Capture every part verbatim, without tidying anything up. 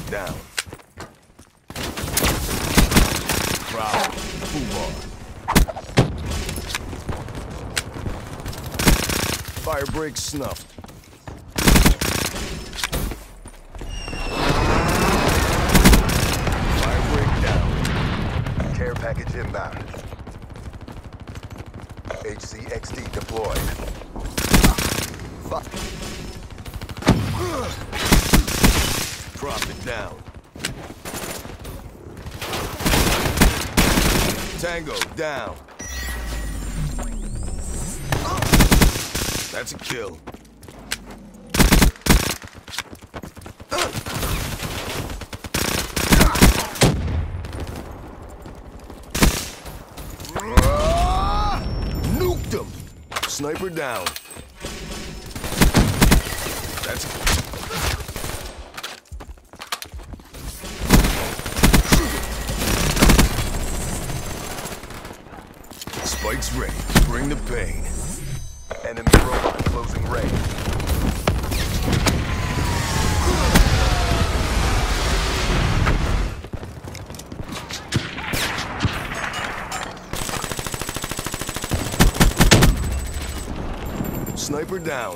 down. Crowd. Foobar. Firebreak snuffed. Firebreak down. Care package inbound. H C X D deployed. Fuck. Drop it down. Tango down. That's a kill. Nuked him. Sniper down. That's a Spike's ready. Bring the pain. Enemy robot closing range. Sniper down.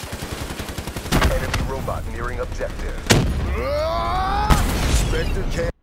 Enemy robot nearing objective. Spectre can